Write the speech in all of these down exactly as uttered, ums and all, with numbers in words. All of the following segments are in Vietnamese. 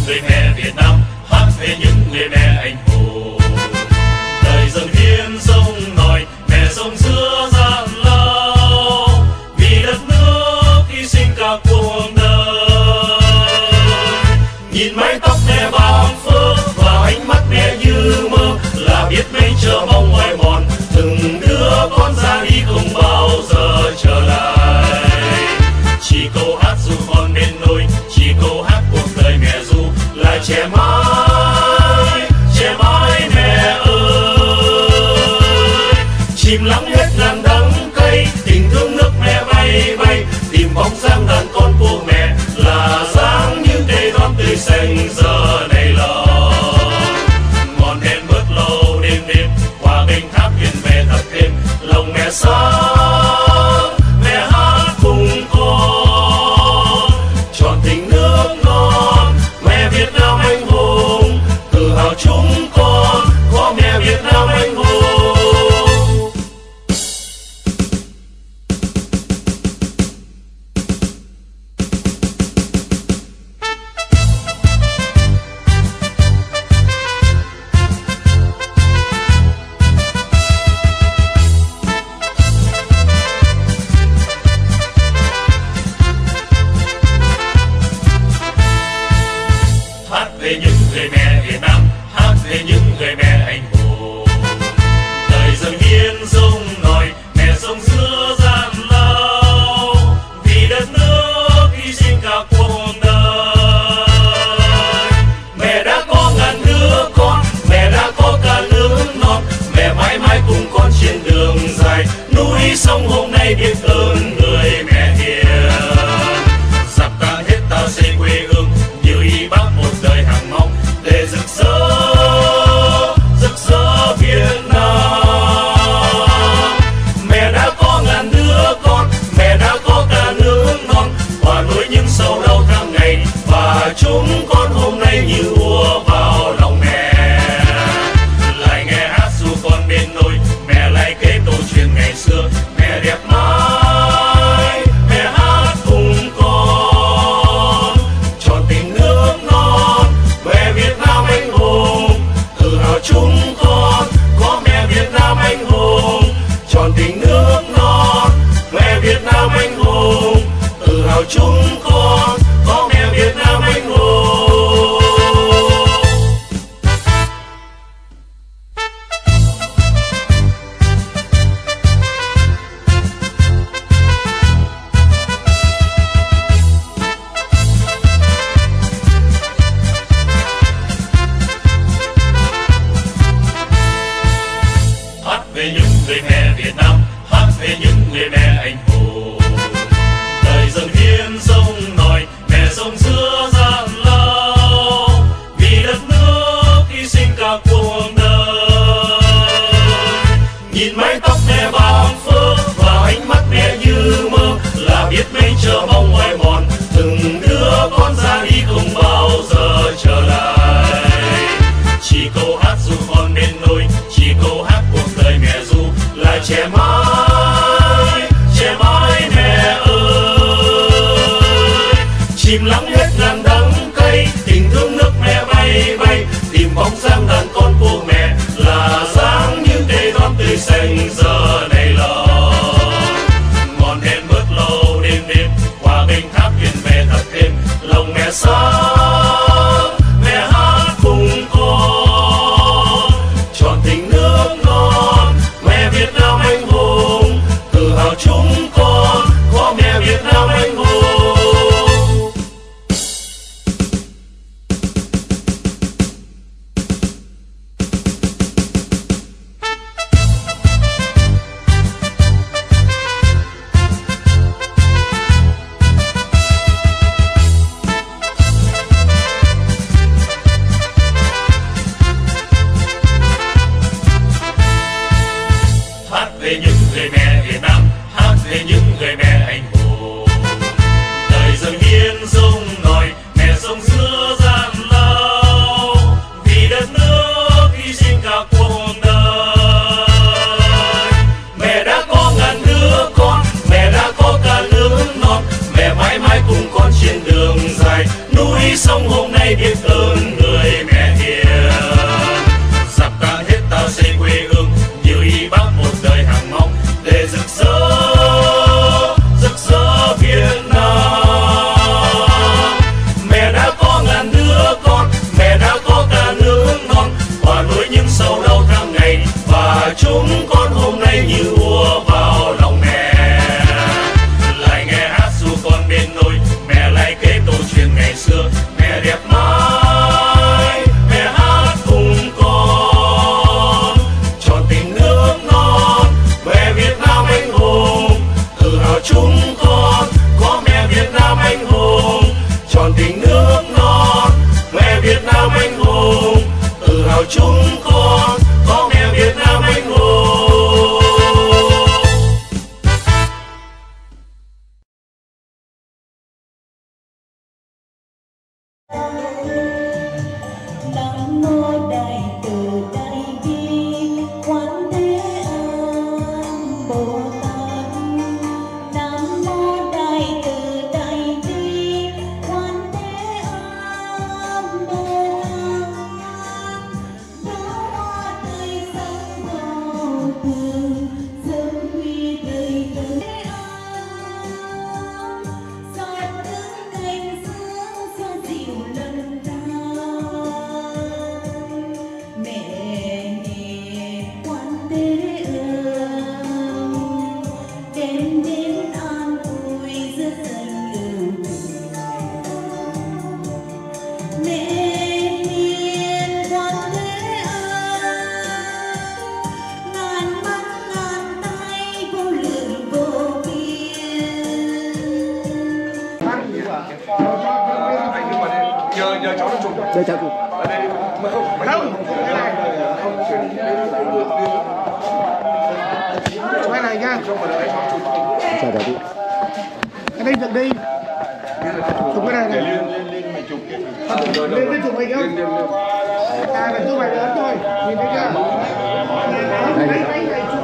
người mẹ Việt Nam, hát về những người mẹ anh hùng. Đời dâng hiến sông nổi, mẹ sông giữa gian lao, vì đất nước hy sinh cả cuộc đời. Nhìn mái tóc mẹ bàng phơ và ánh mắt mẹ như mơ, là biết mấy chờ mong ngoài mòn từng đứa con ra đi không bao giờ trở lại. Chỉ câu hát dù con bên nôi, chỉ câu hát cuộc đời mẹ ru là trẻ mãi, trẻ mãi mẹ ơi. Chìm lắng hết ngàn đắng cay, tình thương nước mẹ bay bay, tìm bóng dáng đàn con của mẹ là dáng những cây non tươi xanh giờ này lòng. Ngọn đèn bớt lâu đêm đêm qua kênh tháp hiền về thật thêm lòng mẹ sáng, mẹ hát cùng con trọn tình nước non. Mẹ Việt Nam anh hùng, tự hào chúng con có mẹ Việt Nam anh hùng. Hát về những người mẹ Việt Nam, hát về những người mẹ anh hùng. Đời dâng hiến sông nổi, mẹ sông giữa gian lao, vì đất nước hy sinh cả cuộc đời. Mẹ đã có ngàn đứa con, mẹ đã có cả nước non, mẹ mãi mãi cùng con trên đường dài. Núi sông hôm nay biết ơn người mẹ hiền. Giặc ta hết ta xây quê hương, như y bác một đời hàng mong để rực rỡ, rực rỡ Việt Nam. Mẹ đã có ngàn đứa con, mẹ đã có cả nước non, hòa nỗi những sầu đau tháng ngày, và chúng con hôm nay như ùa vào lòng mẹ. Lại nghe hát dù con bên nôi, mẹ lại kể câu chuyện ngày xưa, mẹ đẹp mãi, mẹ hát cùng con trọn tình nước non. Mẹ Việt Nam anh hùng, tự hào chúng con có mẹ Việt Nam anh hùng trọn tình nước non. Mẹ Việt Nam anh hùng, tự hào chúng con có mẹ Việt Nam anh hùng. Hát về những người mẹ Việt Nam, hát về những người mẹ anh hùng. Đời dâng hiến sông nổi, mẹ sông giữa gian lao, vì đất nước hy sinh cả cuộc đời. Nhìn mái tóc mẹ bàng phơ và ánh mắt mẹ như mơ, là biết mấy chờ mong ngoài mòn từng đứa con ra đi không bao giờ trở lại. Chỉ câu hát dù con bên nôi, chỉ câu hát cuộc đời mẹ ru là trẻ mãi, trẻ mãi mẹ ơi. Chìm lắng hết ngàn đắng cay, tình thương nước mẹ bay bay, tìm bóng dáng đàn con của mẹ là dáng những cây non tươi xanh giờ này lòng. Ngọn đèn bớt lâu đêm đêm qua kênh tháp hiền về thật thêm lòng mẹ sáng, mẹ hát cùng con trọn tình nước non. Mẹ Việt Nam anh hùng, tự hào chúng con có mẹ Việt Nam anh hùng. chúng con có mẹ Việt Nam anh hùng. Nam mô Đại Từ Đại Bi Quán Thế Âm Bồ Tát. Nam mô Đại Từ Đại Bi Quán Thế Âm Bồ Tát. Đóa hoa tươi sáng màu thường sớm quy đời đời âm. Giọt nước cành sương xoa dịu lần ta. Mẹ Quan Thế Âm đem đến an vui giữa danh ưu tình. Mẹ hiền Quan Thế Âm ngàn mắt ngàn tay vô lượng vô biên. Giờ giờ cháu nó chụp. Đây cháu chụp. Ở đây mà không phải không. Cái này không chuyển chụp cái này nhá. Cho mà đợi cháu chụp. Chào cháu chị. Cái đây được đi. Chụp cái này này. Lên lên lên mày chụp cái. Lên lên chụp mày không? À là chụp mày lớn thôi. Nhìn thấy chưa? Đây đây đây chụp.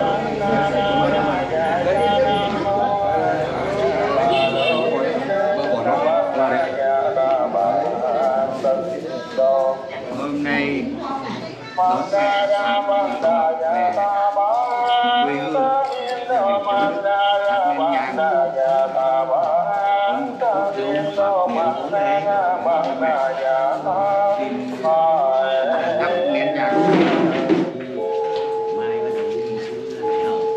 Hôm nay đón mẹ thăm về quê hương hát lên nhang có một phút giống Pháp miền bốn thế bố mẹ xin thắp nén nhang mai bắt đầu đi xuống là học.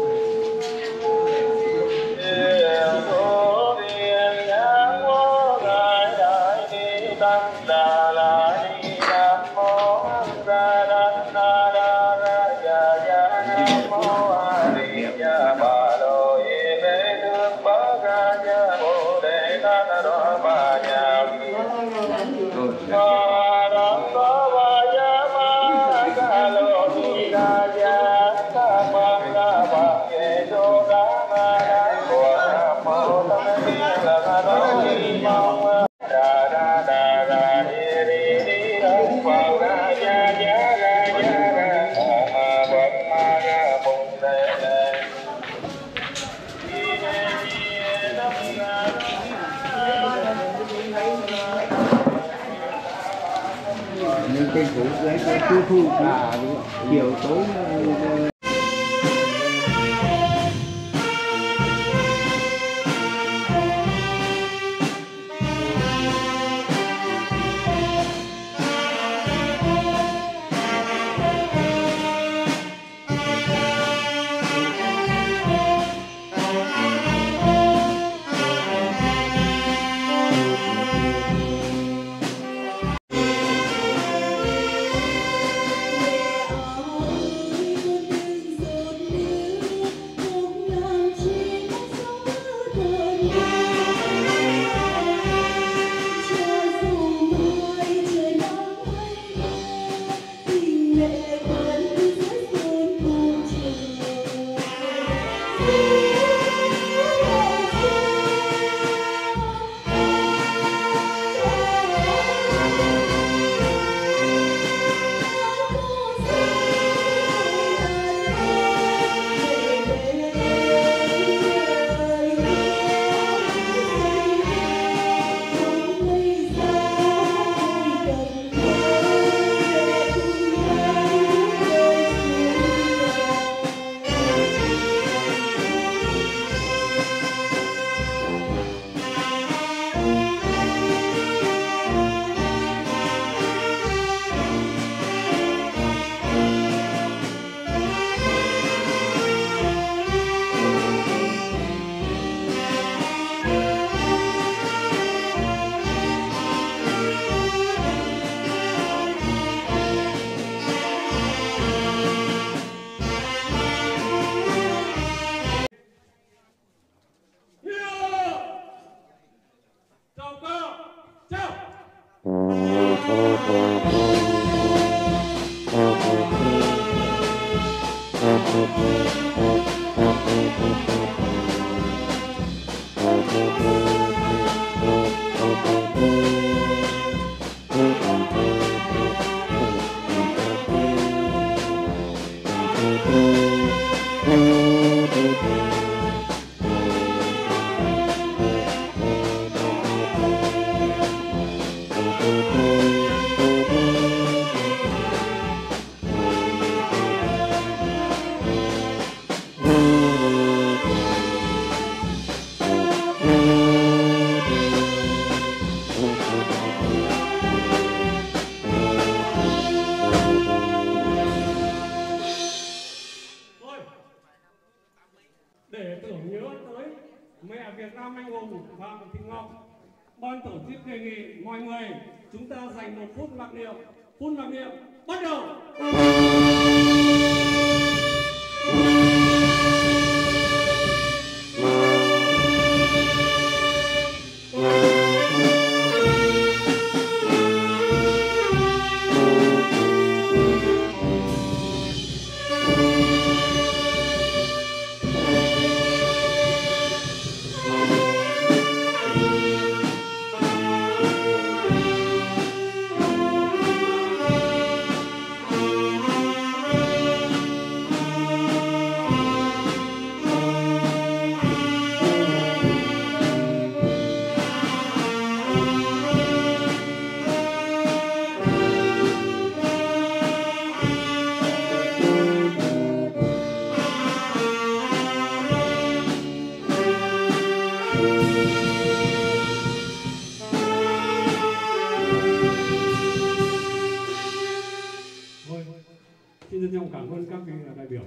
Nên trên phủ lấy cái tiêu thu là chiều tối Để tưởng nhớ tới mẹ Việt Nam anh hùng Phạm Thị Ngọc, ban tổ chức đề nghị mọi người chúng ta dành một phút mặc niệm. Phút mặc niệm bắt đầu. Xin trân trọng cảm ơn các vị đại biểu.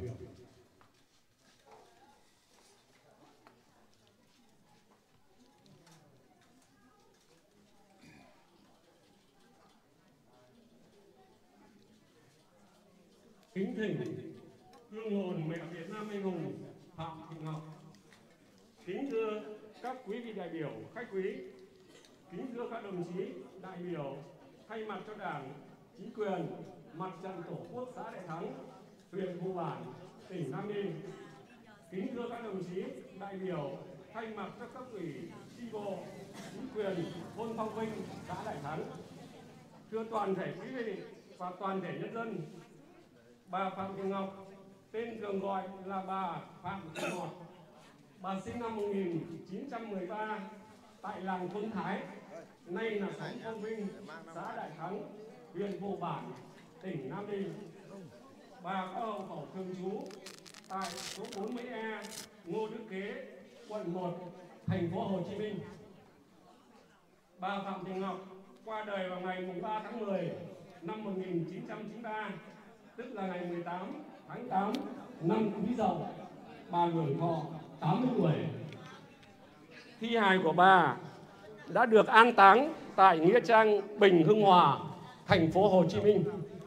Kính thỉnh hương hồn mẹ Việt Nam anh hùng Phạm Thị Ngọc. Kính thưa các quý vị đại biểu, khách quý. Kính thưa các đồng chí đại biểu, thay mặt cho Đảng, chính quyền, Mặt trận Tổ quốc xã Đại Thắng, huyện Vụ Bản, tỉnh Nam Định. Kính thưa các đồng chí đại biểu, thay mặt cho cấp ủy, chi bộ, chính quyền thôn Phong Vinh, xã Đại Thắng. Thưa toàn thể quý vị và toàn thể nhân dân, bà Phạm Thị Ngọc, tên thường gọi là bà Phạm Thị Ngọt. Bà sinh năm một nghìn chín trăm mười ba tại làng Thôn Thái, nay là xóm Phong Vinh, xã Đại Thắng, huyện Vụ Bản, tỉnh Nam Định. Bà có hộ khẩu thường trú tại số bốn mươi E Ngô Đức Kế, quận một, thành phố Hồ Chí Minh. Bà Phạm Thị Ngọc qua đời vào ngày ba tháng mười năm một nghìn chín trăm chín mươi ba, tức là ngày mười tám tháng tám năm Quý Dậu. Bà hưởng thọ tám mươi tuổi. Thi hài của bà đã được an táng tại nghĩa trang Bình Hưng Hòa, thành phố Hồ Chí Minh.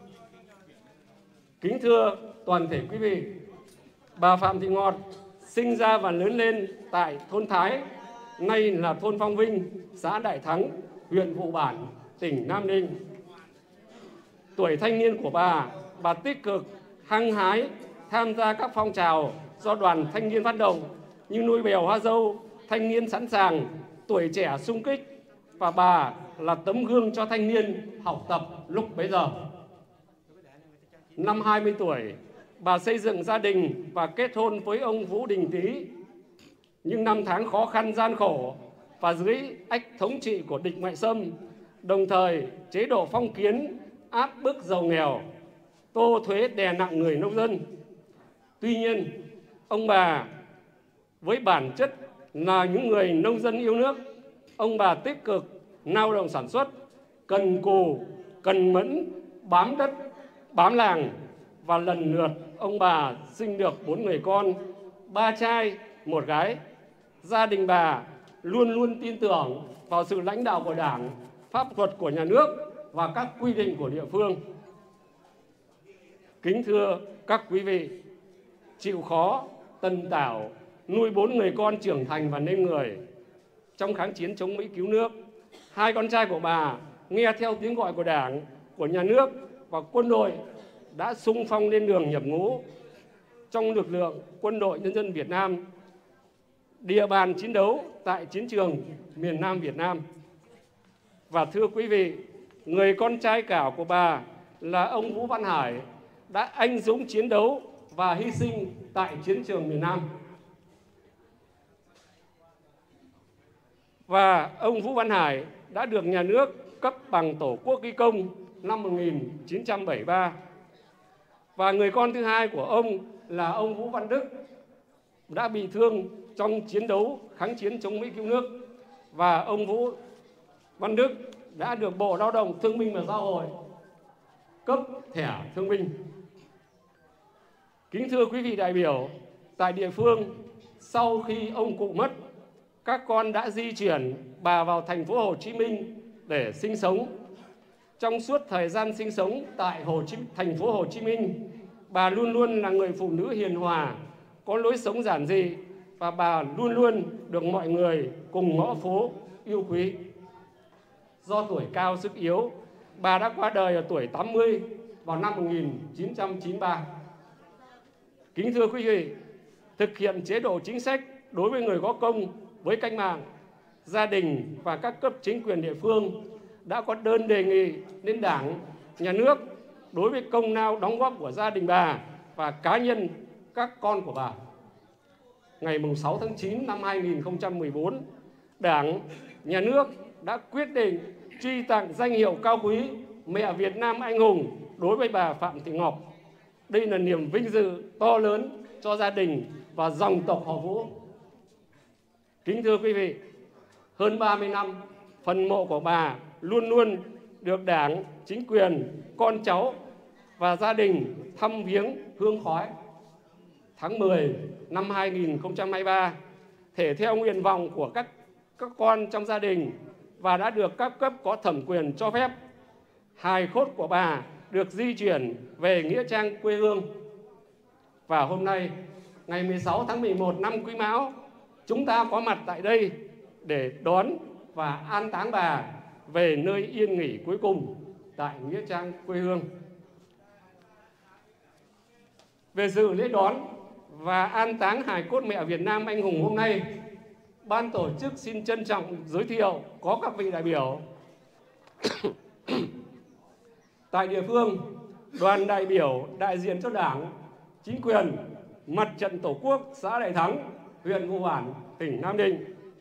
Kính thưa toàn thể quý vị, bà Phạm Thị Ngọt sinh ra và lớn lên tại thôn Thái, nay là thôn Phong Vinh, xã Đại Thắng, huyện Vụ Bản, tỉnh Nam Định. Tuổi thanh niên của bà, bà tích cực, hăng hái tham gia các phong trào do đoàn thanh niên phát động như nuôi bèo hoa dâu, thanh niên sẵn sàng, tuổi trẻ sung kích, và bà là tấm gương cho thanh niên học tập lúc bấy giờ. Năm hai mươi tuổi, bà xây dựng gia đình và kết hôn với ông Vũ Đình Tý. Nhưng năm tháng khó khăn gian khổ và dưới ách thống trị của địch ngoại xâm, đồng thời chế độ phong kiến áp bức giàu nghèo, tô thuế đè nặng người nông dân. Tuy nhiên, ông bà với bản chất là những người nông dân yêu nước, ông bà tích cực lao động sản xuất, cần cù, cần mẫn, bám đất, bám làng, và lần lượt ông bà sinh được bốn người con, ba trai, một gái. Gia đình bà luôn luôn tin tưởng vào sự lãnh đạo của Đảng, pháp luật của nhà nước và các quy định của địa phương. Kính thưa các quý vị, chịu khó, tần tảo, nuôi bốn người con trưởng thành và nên người. Trong kháng chiến chống Mỹ cứu nước, hai con trai của bà nghe theo tiếng gọi của Đảng, của nhà nước và quân đội đã xung phong lên đường nhập ngũ trong lực lượng Quân đội Nhân dân Việt Nam, địa bàn chiến đấu tại chiến trường miền Nam Việt Nam. Và thưa quý vị, người con trai cả của bà là ông Vũ Văn Hải đã anh dũng chiến đấu và hy sinh tại chiến trường miền Nam. Và ông Vũ Văn Hải đã được nhà nước cấp bằng Tổ quốc ghi công năm một nghìn chín trăm bảy mươi ba. Và người con thứ hai của ông là ông Vũ Văn Đức đã bị thương trong chiến đấu kháng chiến chống Mỹ cứu nước. Và ông Vũ Văn Đức đã được Bộ Lao động Thương binh và Xã hội cấp thẻ thương binh. Kính thưa quý vị đại biểu, tại địa phương, sau khi ông cụ mất, các con đã di chuyển bà vào thành phố Hồ Chí Minh để sinh sống. Trong suốt thời gian sinh sống tại Hồ Chí, thành phố Hồ Chí Minh, bà luôn luôn là người phụ nữ hiền hòa, có lối sống giản dị và bà luôn luôn được mọi người cùng ngõ phố yêu quý. Do tuổi cao sức yếu, bà đã qua đời ở tuổi tám mươi vào năm một nghìn chín trăm chín mươi ba. Kính thưa quý vị, thực hiện chế độ chính sách đối với người có công với cách mạng, gia đình và các cấp chính quyền địa phương đã có đơn đề nghị lên Đảng, Nhà nước đối với công lao đóng góp của gia đình bà và cá nhân các con của bà. Ngày sáu tháng chín năm hai nghìn không trăm mười bốn, Đảng, Nhà nước đã quyết định truy tặng danh hiệu cao quý Mẹ Việt Nam Anh Hùng đối với bà Phạm Thị Ngọc. Đây là niềm vinh dự to lớn cho gia đình và dòng tộc họ Vũ. Kính thưa quý vị, hơn ba mươi năm, phần mộ của bà luôn luôn được Đảng, chính quyền, con cháu và gia đình thăm viếng hương khói. Tháng mười năm hai nghìn không trăm hai mươi ba, thể theo nguyện vọng của các, các con trong gia đình và đã được các cấp có thẩm quyền cho phép, hài cốt của bà được di chuyển về nghĩa trang quê hương. Và hôm nay, ngày mười sáu tháng mười một năm Quý Mão, chúng ta có mặt tại đây để đón và an táng bà về nơi yên nghỉ cuối cùng tại nghĩa trang quê hương. Về dự lễ đón và an táng hài cốt Mẹ Việt Nam Anh Hùng hôm nay, ban tổ chức xin trân trọng giới thiệu có các vị đại biểu. Tại địa phương, đoàn đại biểu đại diện cho Đảng, chính quyền, Mặt trận Tổ quốc xã Đại Thắng, huyện Vụ Bản, tỉnh Nam Định.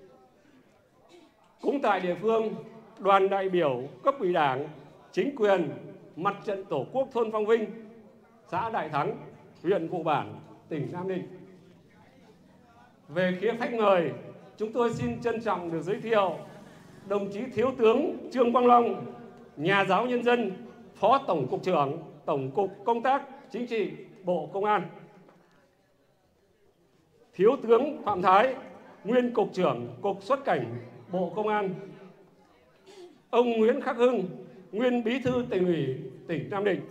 Cũng tại địa phương, đoàn đại biểu cấp ủy Đảng, chính quyền, Mặt trận Tổ quốc thôn Phong Vinh, xã Đại Thắng, huyện Vụ Bản, tỉnh Nam Định. Về khía khách mời, chúng tôi xin trân trọng được giới thiệu đồng chí Thiếu tướng Trương Quang Long, nhà giáo nhân dân, Phó Tổng cục trưởng Tổng cục Công tác Chính trị Bộ Công an. Thiếu tướng Phạm Thái, nguyên Cục trưởng Cục Xuất cảnh Bộ Công an. Ông Nguyễn Khắc Hưng, nguyên Bí thư Tỉnh ủy tỉnh Nam Định.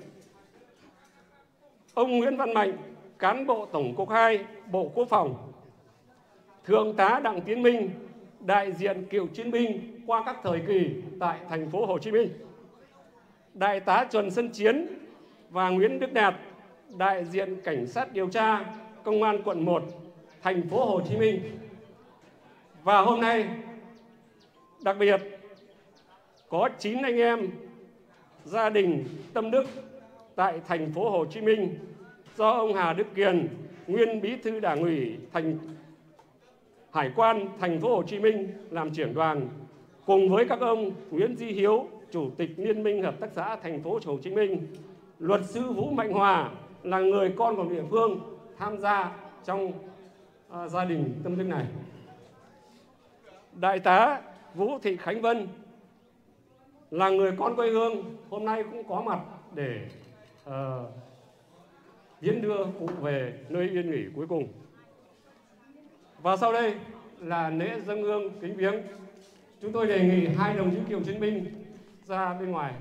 Ông Nguyễn Văn Mạnh, cán bộ Tổng cục hai Bộ Quốc phòng. Thượng tá Đặng Tiến Minh, đại diện cựu chiến binh qua các thời kỳ tại thành phố Hồ Chí Minh. Đại tá Trần Xuân Chiến và Nguyễn Đức Đạt, đại diện cảnh sát điều tra Công an quận một, thành phố Hồ Chí Minh. Và hôm nay đặc biệt có chín anh em gia đình Tâm Đức tại thành phố Hồ Chí Minh do ông Hà Đức Kiền, nguyên Bí thư Đảng ủy thành Hải quan thành phố Hồ Chí Minh làm trưởng đoàn, cùng với các ông Nguyễn Di Hiếu, Chủ tịch Liên minh Hợp tác xã thành phố Hồ Chí Minh, luật sư Vũ Mạnh Hòa là người con của địa phương tham gia trong uh, gia đình Tâm Đức này. Đại tá Vũ Thị Khánh Vân là người con quê hương, hôm nay cũng có mặt để uh, hiến đưa cụ về nơi yên nghỉ cuối cùng. Và sau đây là lễ dâng hương kính viếng. Chúng tôi đề nghị hai đồng chí cựu chiến binh ra bên ngoài.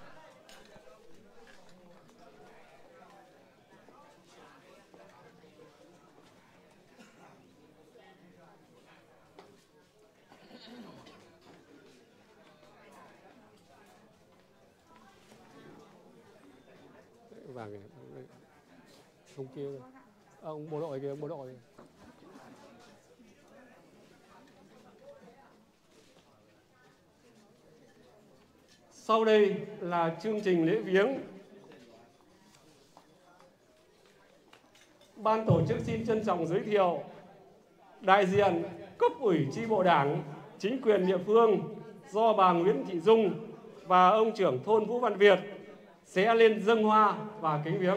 Vàng ông kia, ông bộ đội kia, bộ đội. Sau đây là chương trình lễ viếng. Ban tổ chức xin trân trọng giới thiệu đại diện cấp ủy chi bộ Đảng, chính quyền địa phương do bà Nguyễn Thị Dung và ông trưởng thôn Vũ Văn Việt sẽ lên dâng hoa và kính viếng.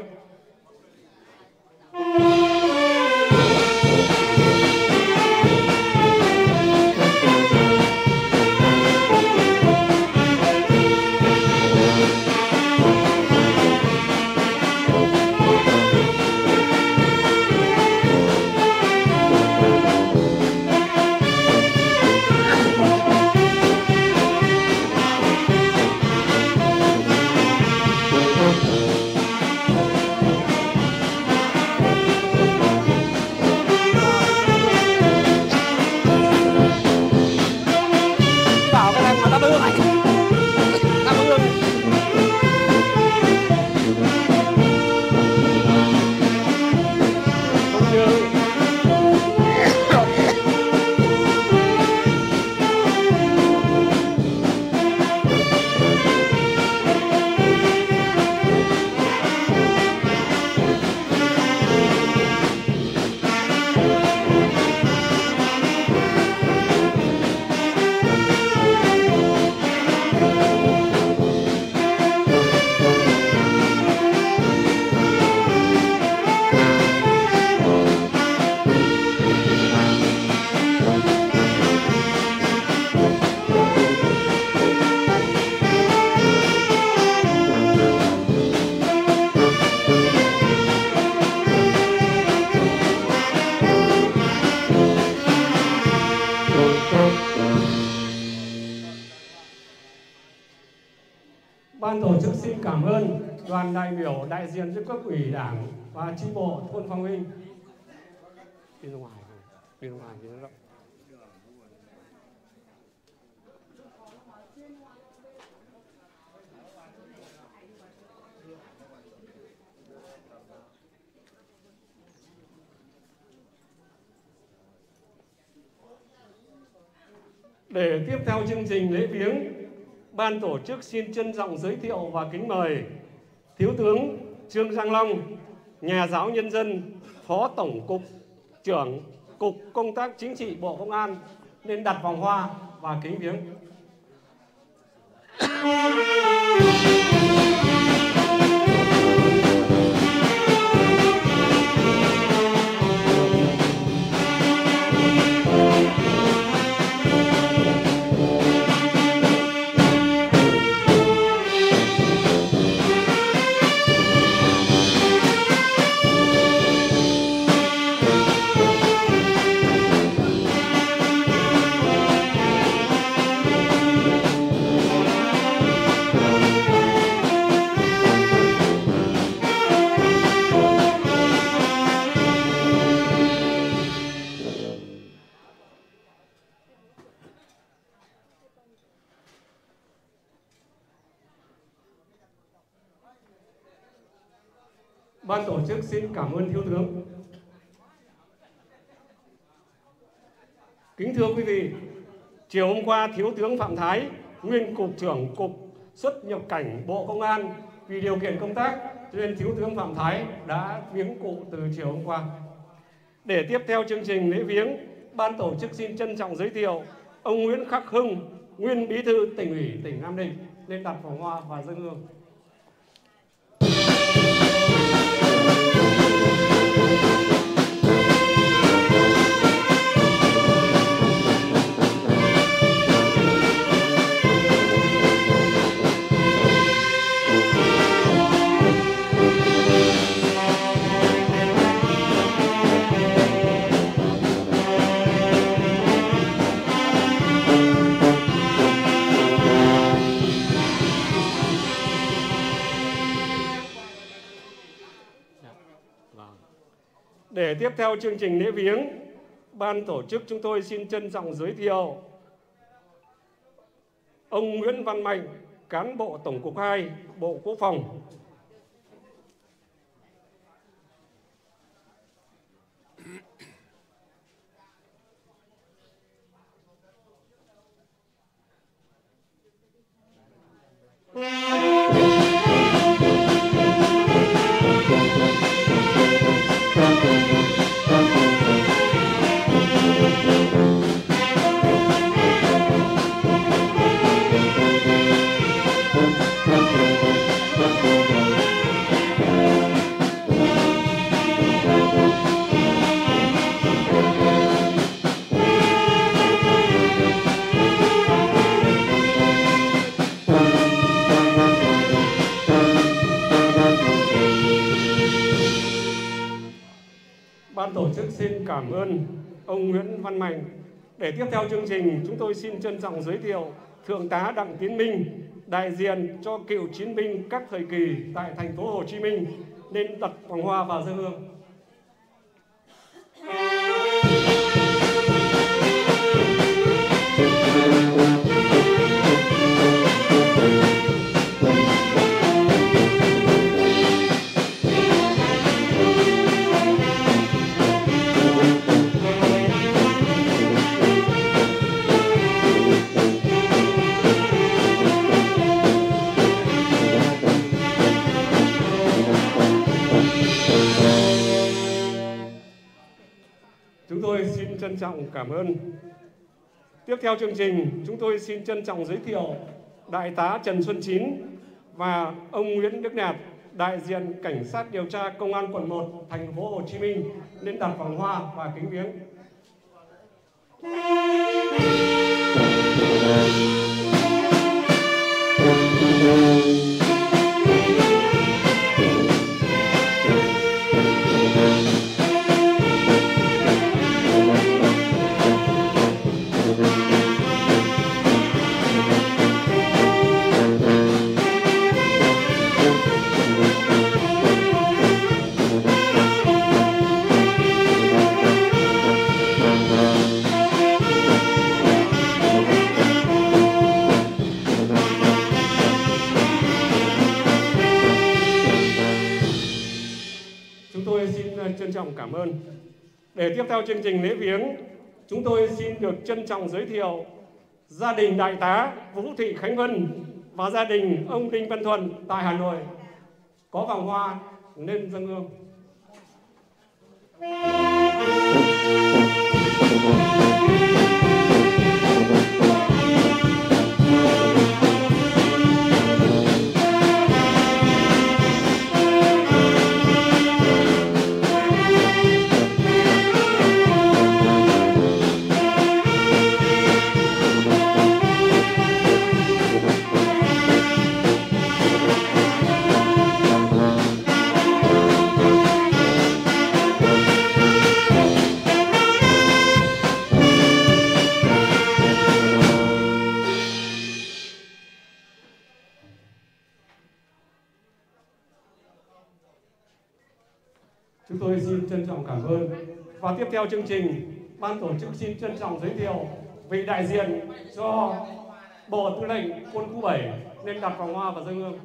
Ban tổ chức xin cảm ơn đoàn đại biểu đại diện cho cấp ủy Đảng và chi bộ thôn Phong Vinh. Đi ra ngoài, đi ra ngoài, đi ra rộng. Để tiếp theo chương trình lễ viếng, ban tổ chức xin trân trọng giới thiệu và kính mời Thiếu tướng Trương Giang Long, nhà giáo nhân dân, Phó Tổng cục trưởng Cục Công tác Chính trị Bộ Công an lên đặt vòng hoa và kính viếng. Ban tổ chức xin cảm ơn Thiếu tướng. Kính thưa quý vị, chiều hôm qua Thiếu tướng Phạm Thái, nguyên Cục trưởng Cục Xuất nhập cảnh Bộ Công an, vì điều kiện công tác nên Thiếu tướng Phạm Thái đã viếng cụ từ chiều hôm qua. Để tiếp theo chương trình lễ viếng, ban tổ chức xin trân trọng giới thiệu ông Nguyễn Khắc Hưng, nguyên Bí thư Tỉnh ủy tỉnh Nam Định lên đặt vòng hoa và dâng hương. Để tiếp theo chương trình lễ viếng, ban tổ chức chúng tôi xin trân trọng giới thiệu ông Nguyễn Văn Mạnh, cán bộ Tổng cục hai, Bộ Quốc phòng. chức xin cảm ơn ông Nguyễn Văn Mạnh. Để tiếp theo chương trình, chúng tôi xin trân trọng giới thiệu Thượng tá Đặng Tiến Minh, đại diện cho cựu chiến binh các thời kỳ tại thành phố Hồ Chí Minh, nên đặt vòng hoa và dâng hương. Chúng tôi xin trân trọng cảm ơn. Tiếp theo chương trình, chúng tôi xin trân trọng giới thiệu Đại tá Trần Xuân Chín và ông Nguyễn Đức Đạt, đại diện Cảnh sát điều tra Công an quận một, thành phố Hồ Chí Minh, nên đặt vòng hoa và kính viếng. Trân trọng cảm ơn. Để tiếp theo chương trình lễ viếng, chúng tôi xin được trân trọng giới thiệu gia đình Đại tá Vũ Thị Khánh Vân và gia đình ông Đinh Văn Thuận tại Hà Nội có vòng hoa nên dâng hương. Chúng tôi xin trân trọng cảm ơn. Và tiếp theo chương trình, ban tổ chức xin trân trọng giới thiệu vị đại diện cho Bộ Tư lệnh Quân khu bảy nên đặt vòng hoa và dâng hương.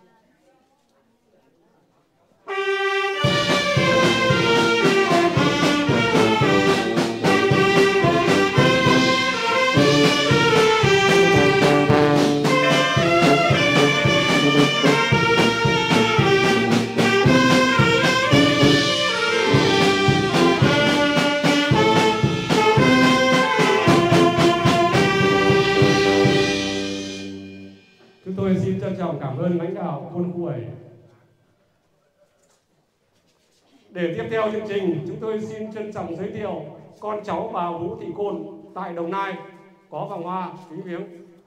Tôi xin trân trọng cảm ơn lãnh đạo Quân khu bảy. Để tiếp theo chương trình, chúng tôi xin trân trọng giới thiệu con cháu bà Vũ Thị Côn tại Đồng Nai có vòng hoa kính viếng.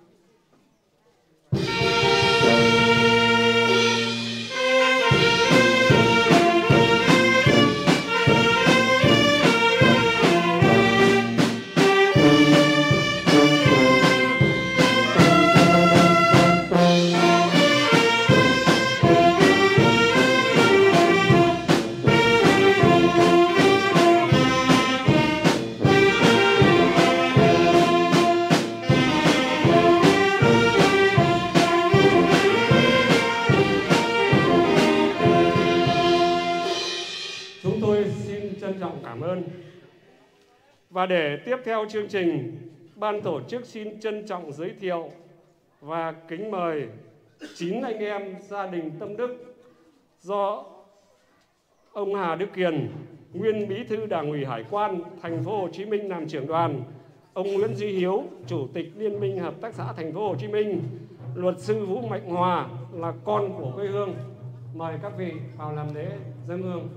Cảm ơn. Và để tiếp theo chương trình, ban tổ chức xin trân trọng giới thiệu và kính mời chín anh em gia đình Tâm Đức do ông Hà Đức Kiền, nguyên Bí thư Đảng ủy Hải quan thành phố Hồ Chí Minh làm trưởng đoàn, ông Nguyễn Duy Hiếu, Chủ tịch Liên minh Hợp tác xã thành phố Hồ Chí Minh, luật sư Vũ Mạnh Hòa là con của quê hương. Mời các vị vào làm lễ dâng hương.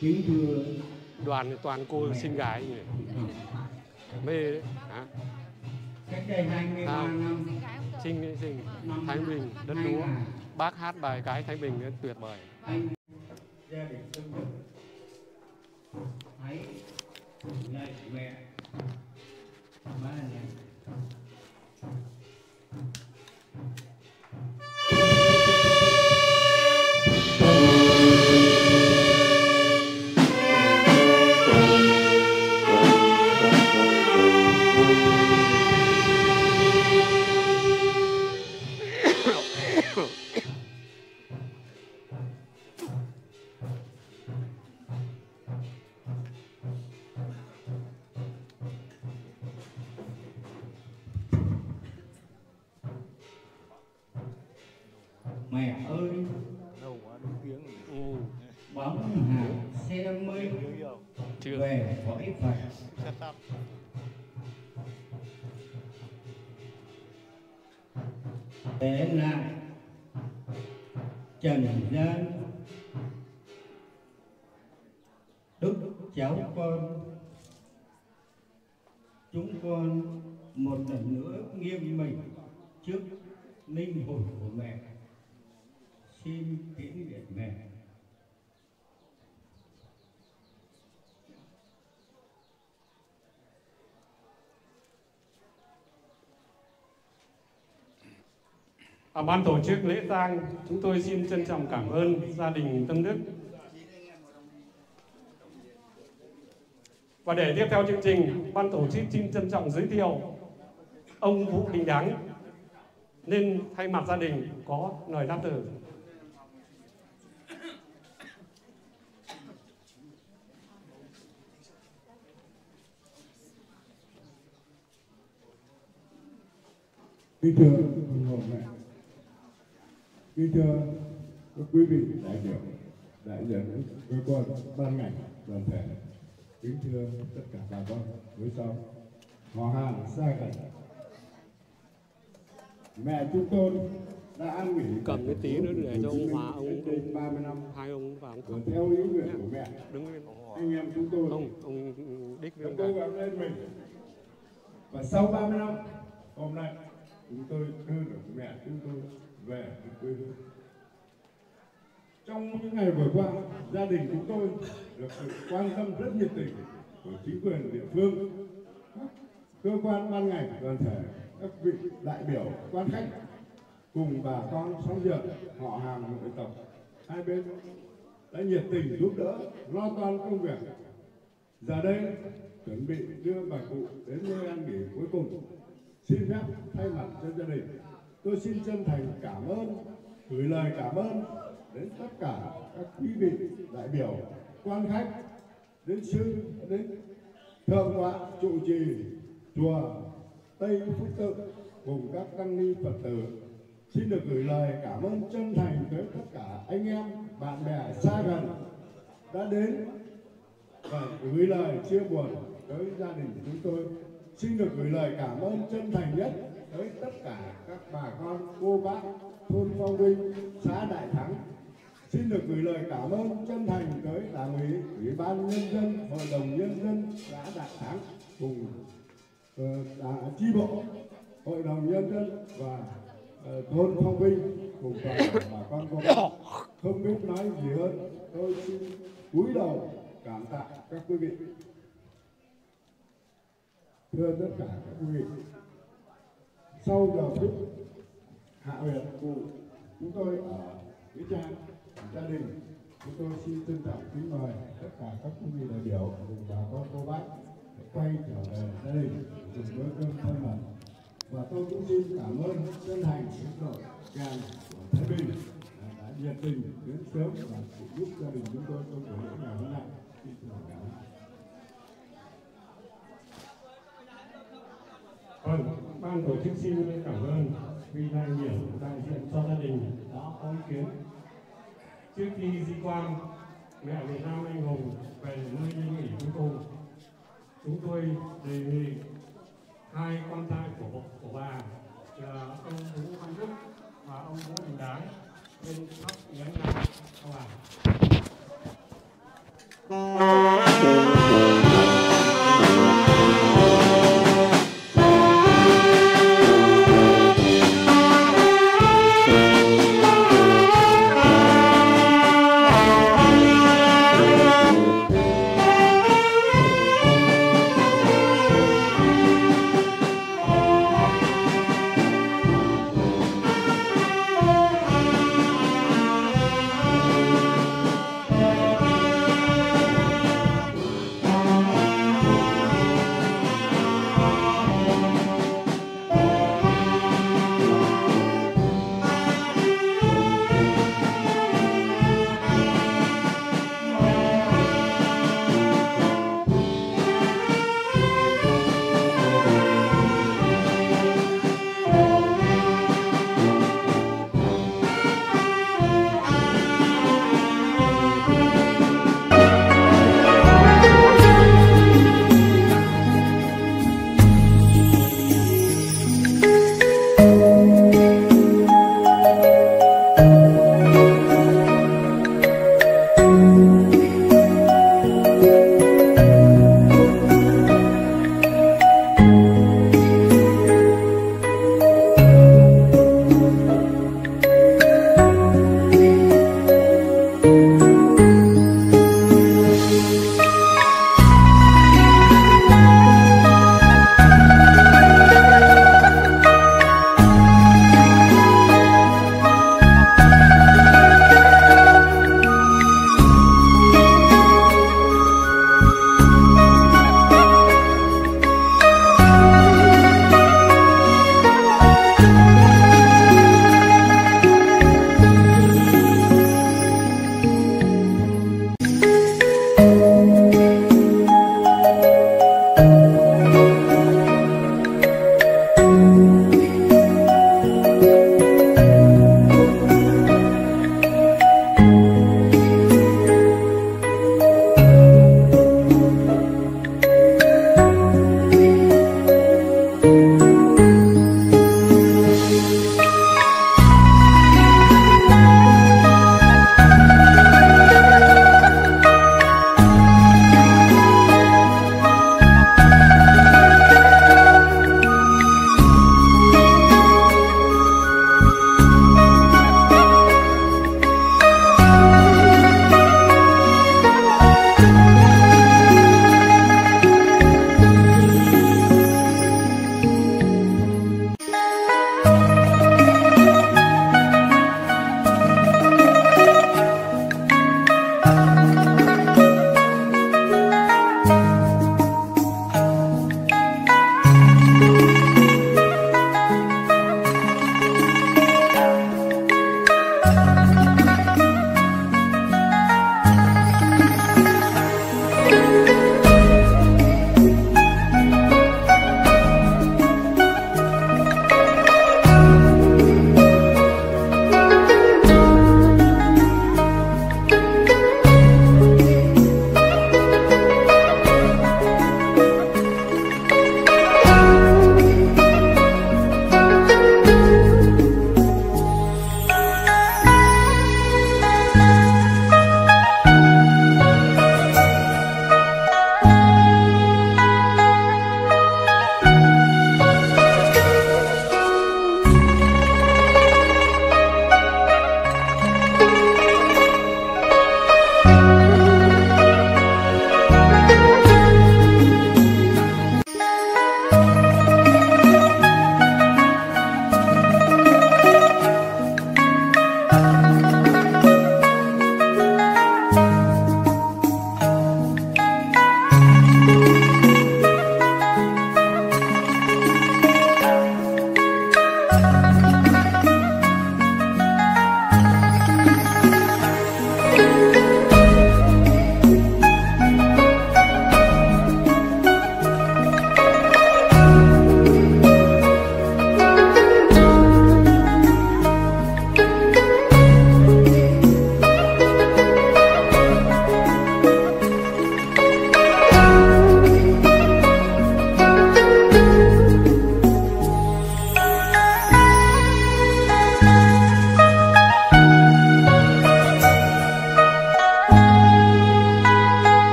Kính thưa đoàn toàn cô xinh gái nhỉ, mê đấy hả? cách đây hai mươi ba năm, Xinh xinh Thái Bình đất lúa, bác hát bài Cái Thái Bình rất tuyệt vời. anh gia đình tâm đức hãy lạy mẹ ba lần. Mẹ ơi, Ừ. bóng hàng xe mây Chưa. về cõi Phật. Để lại trần gian đức cháu con, chúng con một lần nữa nghiêm mình trước linh hồn của mẹ, xin tiễn biệt mẹ. À, ban tổ chức lễ tang chúng tôi xin trân trọng cảm ơn gia đình Tâm Đức. Và để tiếp theo chương trình, ban tổ chức xin trân trọng giới thiệu ông Vũ Đình Đắng, nên thay mặt gia đình có lời đáp từ. Kính thưa ông mẹ, kính thưa các quý vị đại biểu, đại diện cơ quan ban ngành đoàn thể, kính thưa tất cả bà con với sau họ hàng xa gần, mẹ chúng tôi đã an nghỉ Cầm cái tí nữa để cho ông Hòa, ông, ông ba mươi năm, hai ông vào ông và theo ý nguyện của mẹ, đứng lên. anh em chúng tôi Ông, ông Đích với ông cố gắng lên mình. Và sau ba mươi năm hôm nay chúng tôi đưa được mẹ chúng tôi về quê hương. Trong những ngày vừa qua, gia đình chúng tôi được sự quan tâm rất nhiệt tình của chính quyền địa phương, các cơ quan ban ngành đoàn thể, các vị đại biểu, quan khách cùng bà con xóm giềng, họ hàng nội tộc hai bên đã nhiệt tình giúp đỡ lo toan công việc. Giờ đây chuẩn bị đưa bà cụ đến nơi ăn nghỉ cuối cùng. Xin phép thay mặt cho gia đình, tôi xin chân thành cảm ơn, gửi lời cảm ơn đến tất cả các quý vị đại biểu, quan khách, đến sư, đến thượng tọa trụ trì chùa Tây Phúc Tự cùng các tăng ni Phật tử. Xin được gửi lời cảm ơn chân thành tới tất cả anh em, bạn bè xa gần đã đến và gửi lời chia buồn tới gia đình chúng tôi. Xin được gửi lời cảm ơn chân thành nhất tới tất cả các bà con, cô bác thôn Phong Vinh, xã Đại Thắng. Xin được gửi lời cảm ơn chân thành tới Đảng ủy, Ủy ban Nhân dân, Hội đồng Nhân dân xã Đại Thắng cùng uh, đảng chi bộ, Hội đồng Nhân dân và uh, thôn Phong Vinh cùng toàn thể bà con cô bác. Không biết nói gì hơn, tôi xin cúi đầu cảm tạ các quý vị. Thưa tất cả các quý vị, sau giờ phút hạ huyệt cụ chúng tôi ở Nghĩa Trang gia đình, chúng tôi xin trân trọng kính mời tất cả các quý vị đại biểu cùng bà con cô bác quay trở về gia đình cùng bữa cơm thân mật. Và tôi cũng xin cảm ơn chân thành những đội kèn của Thái Bình đã nhiệt tình đến sớm và giúp gia đình chúng tôi trong buổi lễ ngày hôm nay. Xin chào cảm ơn. Vâng, ban tổ chức xin cảm ơn vì đại biểu đại diện cho gia đình đã có ý kiến. Trước khi di quan mẹ Việt Nam anh hùng về nơi yên nghỉ cuối cùng, chúng tôi đề nghị hai con trai của của bà là ông Vũ Văn Đức và ông Vũ Đình Đái lên thắp nén nhang